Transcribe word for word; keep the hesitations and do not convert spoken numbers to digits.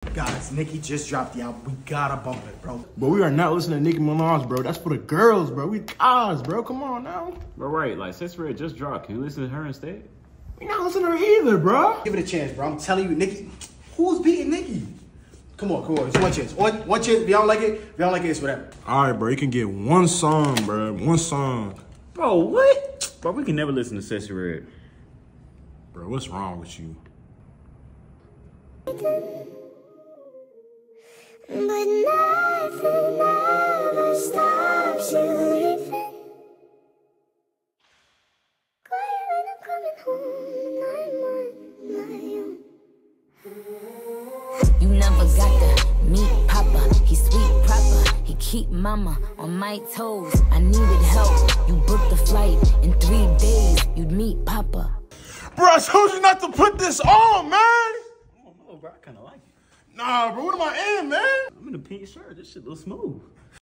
Guys, Nicki just dropped the album. We gotta bump it, bro. But we are not listening to Nicki Minaj, bro. That's for the girls, bro. We guys, bro. Come on now. But right, like, since Red just dropped, can you listen to her instead? We not listening to her either, bro. Give it a chance, bro. I'm telling you, Nicki. Who's beating Nicki? Come on, come on. It's one chance. One, one chance. If y'all like it, if y'all like it, it's whatever. All right, bro. You can get one song, bro. One song. Bro, what? Bro, we can never listen to Sexy Red. Bro, what's wrong with you? But nothing ever stops you leaving. Quiet when I'm coming home, and I'm on my own. You never got to meet Papa. He sweet proper. He keep mama on my toes. I needed help. You booked the flight. In three days, you'd meet Papa. Bro, I told you not to put this on, man. I don't know, bro. I kind of like it. Nah, bro. What am I in, man? I'm in a pink shirt. This shit looks smooth.